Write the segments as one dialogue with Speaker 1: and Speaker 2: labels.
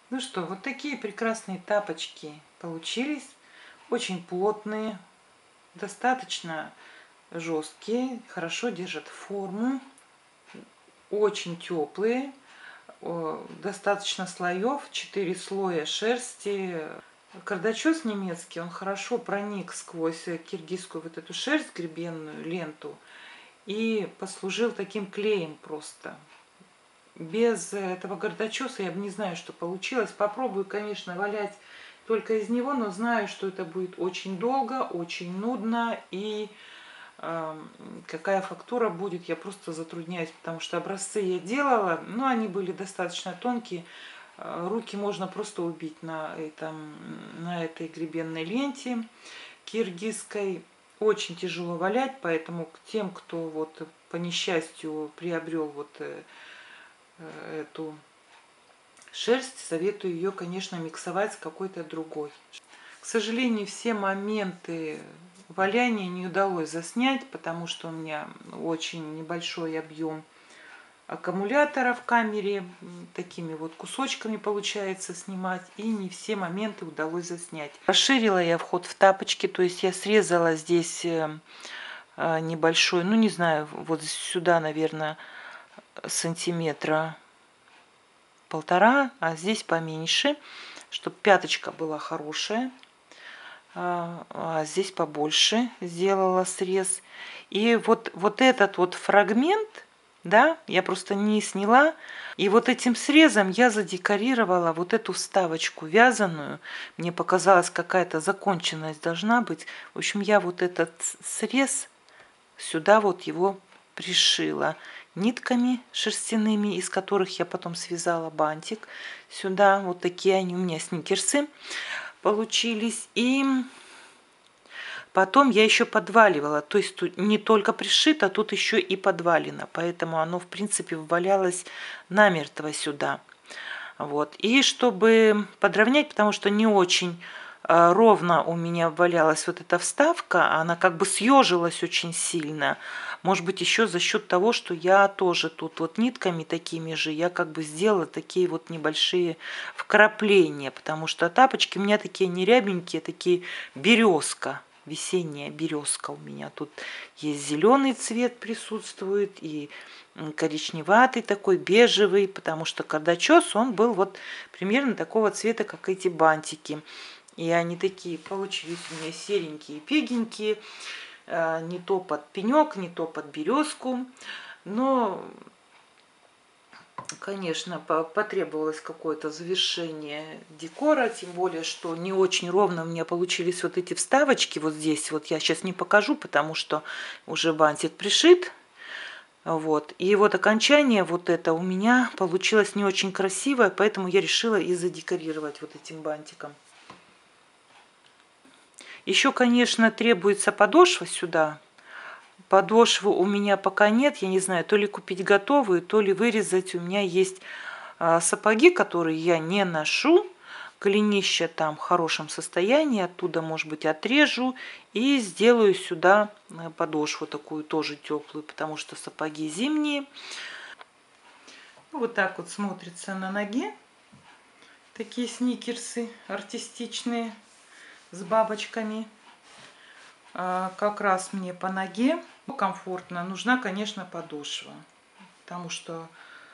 Speaker 1: Ну что, вот такие прекрасные тапочки получились. Очень плотные, достаточно жесткие, хорошо держат форму, очень теплые, достаточно слоев, 4 слоя шерсти. Кардачес немецкий, он хорошо проник сквозь киргизскую вот эту шерсть, гребенную ленту, и послужил таким клеем просто. Без этого гордочеса я бы не знаю, что получилось. Попробую, конечно, валять только из него, но знаю, что это будет очень долго, очень нудно, и какая фактура будет, я просто затрудняюсь, потому что образцы я делала, но они были достаточно тонкие. Руки можно просто убить на этой гребенной ленте киргизской. Очень тяжело валять, поэтому к тем, кто вот по несчастью приобрел вот эту шерсть, советую ее, конечно, миксовать с какой-то другой. К сожалению, все моменты валяния не удалось заснять, потому что у меня очень небольшой объем аккумулятора в камере, такими вот кусочками получается снимать, и не все моменты удалось заснять. Расширила я вход в тапочки, то есть я срезала здесь небольшой, ну не знаю, вот сюда, наверное, сантиметра полтора, а здесь поменьше, чтобы пяточка была хорошая. А здесь побольше сделала срез. И вот этот вот фрагмент, да, я просто не сняла. И вот этим срезом я задекорировала вот эту вставочку вязаную. Мне показалось, какая-то законченность должна быть. В общем, я вот этот срез сюда вот его пришила нитками шерстяными, из которых я потом связала бантик. Сюда вот такие они у меня сникерсы получились. И потом я еще подваливала, то есть тут не только пришито, тут еще и подвалено, поэтому оно в принципе ввалялось намертво сюда. Вот. И чтобы подровнять, потому что не очень ровно у меня валялась вот эта вставка, она как бы съежилась очень сильно. Может быть, еще за счет того, что я тоже тут вот нитками такими же, я как бы сделала такие вот небольшие вкрапления, потому что тапочки у меня такие не рябенькие, такие березка, весенняя березка у меня. Тут есть зеленый цвет присутствует и коричневатый такой, бежевый, потому что кардачес, он был вот примерно такого цвета, как эти бантики. И они такие получились у меня серенькие, пегенькие, не то под пенек, не то под березку. Но, конечно, потребовалось какое-то завершение декора, тем более, что не очень ровно у меня получились вот эти вставочки вот здесь. Вот я сейчас не покажу, потому что уже бантик пришит. Вот. И вот окончание вот это у меня получилось не очень красивое, поэтому я решила и задекорировать вот этим бантиком. Еще, конечно, требуется подошва сюда. Подошвы у меня пока нет, я не знаю, то ли купить готовую, то ли вырезать. У меня есть сапоги, которые я не ношу. Голенища там в хорошем состоянии, оттуда, может быть, отрежу и сделаю сюда подошву такую тоже теплую, потому что сапоги зимние. Вот так вот смотрится на ноге. Такие сникерсы артистичные с бабочками. Как раз мне по ноге комфортно. Нужна, конечно, подошва, потому что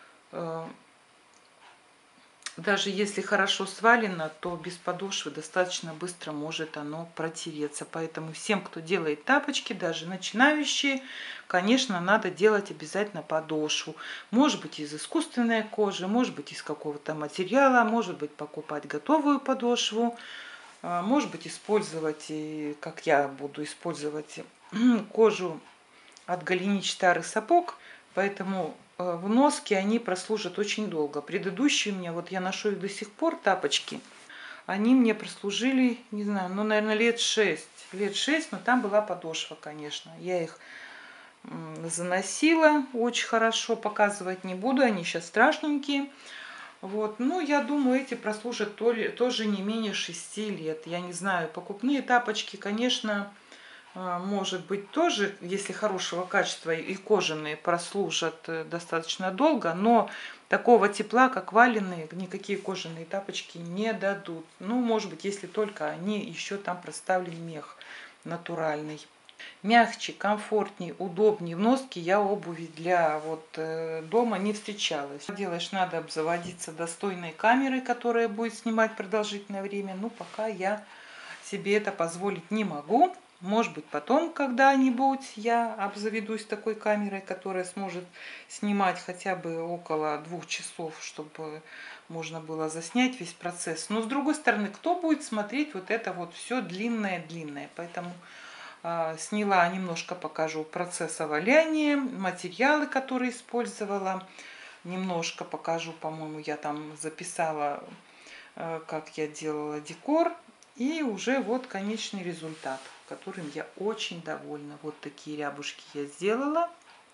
Speaker 1: даже если хорошо свалено, то без подошвы достаточно быстро может оно протереться. Поэтому всем, кто делает тапочки, даже начинающие, конечно, надо делать обязательно подошву. Может быть, из искусственной кожи, может быть, из какого-то материала, может быть, покупать готовую подошву, может быть, использовать, как я буду использовать, кожу от голенищ старых сапог. Поэтому в носке они прослужат очень долго. Предыдущие у меня, вот я ношу их до сих пор, тапочки, они мне прослужили, не знаю, ну, наверное, лет 6. Лет 6, но там была подошва, конечно. Я их заносила очень хорошо, показывать не буду, они сейчас страшненькие. Вот. Ну, я думаю, эти прослужат тоже не менее 6 лет. Я не знаю, покупные тапочки, конечно, может быть, тоже, если хорошего качества, и кожаные прослужат достаточно долго, но такого тепла, как валеные, никакие кожаные тапочки не дадут. Ну, может быть, если только они еще там проставлен мех натуральный. Мягче, комфортнее, удобнее в носке я обуви для дома не встречалась. Делаешь, надо обзаводиться достойной камерой, которая будет снимать продолжительное время. Ну, пока я себе это позволить не могу. Может быть, потом когда-нибудь я обзаведусь такой камерой, которая сможет снимать хотя бы около 2 часов, чтобы можно было заснять весь процесс. Но с другой стороны, кто будет смотреть вот это вот все длинное-длинное? Поэтому сняла, немножко покажу процесс оваляния, материалы, которые использовала. Немножко покажу, по-моему, я там записала, как я делала декор. И уже вот конечный результат, которым я очень довольна. Вот такие рябушки я сделала.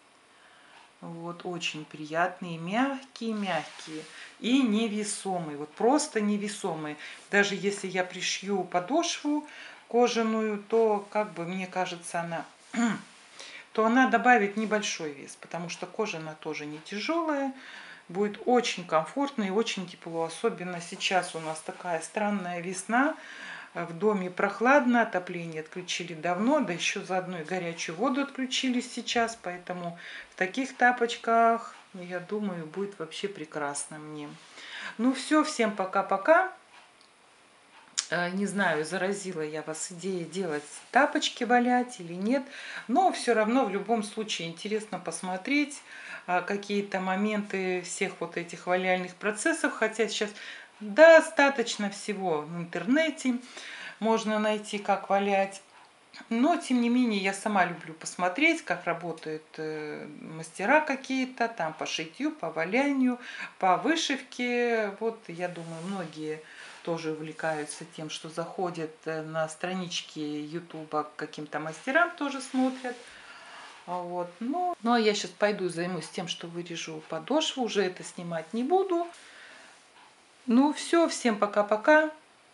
Speaker 1: Вот, очень приятные, мягкие и невесомые. Вот просто невесомые. Даже если я пришью подошву кожаную, то, как бы, мне кажется, она добавит небольшой вес, потому что кожа она тоже не тяжелая. Будет очень комфортно и очень тепло. Особенно сейчас у нас такая странная весна. В доме прохладно, отопление отключили давно, да еще заодно и горячую воду отключили сейчас. Поэтому в таких тапочках, я думаю, будет вообще прекрасно мне. Ну все, всем пока-пока. Не знаю, заразила я вас идеей делать тапочки, валять или нет, но все равно в любом случае интересно посмотреть какие-то моменты всех вот этих валяльных процессов, хотя сейчас достаточно всего в интернете можно найти, как валять. Но, тем не менее, я сама люблю посмотреть, как работают мастера какие-то, там по шитью, по валянию, по вышивке. Вот, я думаю, многие тоже увлекаются тем, что заходят на странички Ютуба к каким-то мастерам, тоже смотрят. Вот. Ну, а я сейчас пойду займусь тем, что вырежу подошву, уже это снимать не буду. Ну, все, всем пока-пока.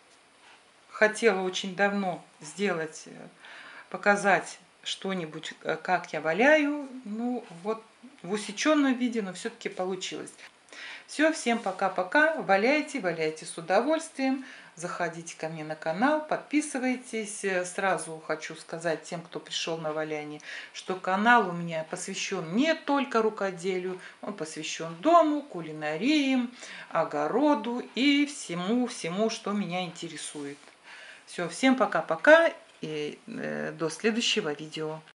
Speaker 1: Хотела очень давно сделать, показать что-нибудь, как я валяю. Ну, вот в усеченном виде, но все-таки получилось. Все, всем пока-пока. Валяйте, валяйте с удовольствием. Заходите ко мне на канал, подписывайтесь. Сразу хочу сказать тем, кто пришел на валяние, что канал у меня посвящен не только рукоделию, он посвящен дому, кулинарии, огороду и всему, что меня интересует. Все, всем пока-пока и до следующего видео.